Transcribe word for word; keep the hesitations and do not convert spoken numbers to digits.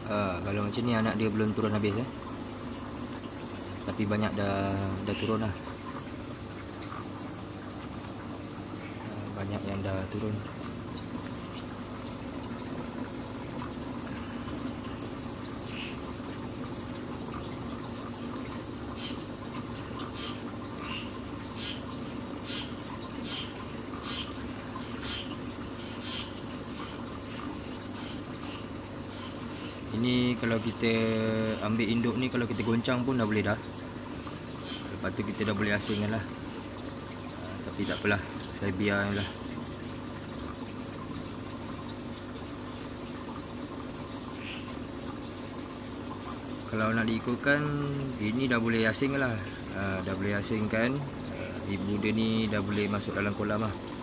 uh, Kalau macam ni anak dia belum turun habis eh. Tapi banyak dah dah turun lah. uh, Banyak yang dah turun. Ini kalau kita ambil induk ni, kalau kita goncang pun dah boleh dah. Lepas tu kita dah boleh asingkan lah. uh, Tapi tak apalah, saya biar lah. Kalau nak diikutkan, ini dah boleh asing lah. uh, Dah boleh asingkan. uh, Ibu dia ni dah boleh masuk dalam kolam lah.